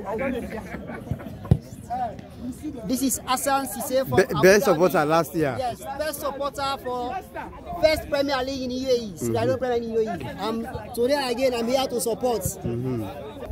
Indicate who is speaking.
Speaker 1: This is Hassan Cisse from
Speaker 2: best supporter last year.
Speaker 1: Yes, best supporter for first Premier League in UAE, Premier in UAE. Today again, I'm here to support.